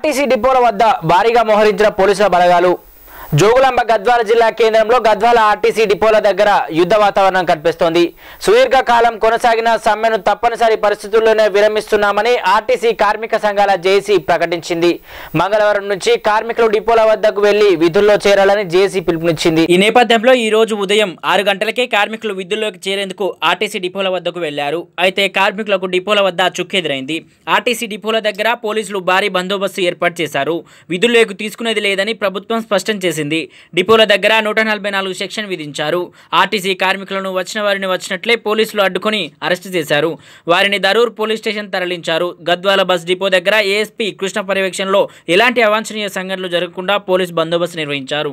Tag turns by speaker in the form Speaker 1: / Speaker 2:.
Speaker 1: RTC డిపోల వద్ద భారీగా మోహరించిన పోలీసుల బలగాలు. జోగులాంబ గద్వాల జిల్లా కేంద్రంలో గద్వాల ఆర్టీసీ డిపోల దగ్గర యుద్ధ వాతావరణం కనిపిస్తోంది. సుదీర్ఘకాలం కొనసాగిన సమ్మెను తప్పనిసరి పరిస్థితుల్లోనే విరమిస్తున్నామని ఆర్టీసీ కార్మిక సంఘాల జేఏసీ ప్రకటించింది. మంగళవారం నుంచి కార్మికులు డిపోల వద్దకు వెళ్లి విధుల్లో చేరాలని జేఏసీ పిలుపునిచ్చింది. ఈ నేపథ్యంలో ఈ రోజు ఉదయం 6 గంటలకే కార్మికులు విధుల్లోకి చేరేందుకు ఆర్టీసీ డిపోల వద్దకు వెళ్లారు. అయితే కార్మికులకు డిపోల వద్ద చుక్కెదురైంది. ఆర్టీసీ డిపోల దగ్గర పోలీసులు భారీ బందోబస్తు ఏర్పాటు చేశారు. విధుల్లోకి తీసుకునేది లేదని ప్రభుత్వం స్పష్టం చేసింది. డిపోల దగ్గర 144 సెక్షన్ విధించారు. ఆర్టీసీ కార్మికులను వచ్చిన వారిని వచ్చినట్లే పోలీసులు అడ్డుకొని అరెస్టు చేశారు. వారిని దరూర్ పోలీస్ స్టేషన్ తరలించారు. గద్వాల బస్ డిపో దగ్గర ఏఎస్పీ కృష్ణ పర్యవేక్షణలో ఎలాంటి అవాంఛనీయ సంఘటనలు జరగకుండా పోలీస్ బందోబస్తు నిర్వహించారు.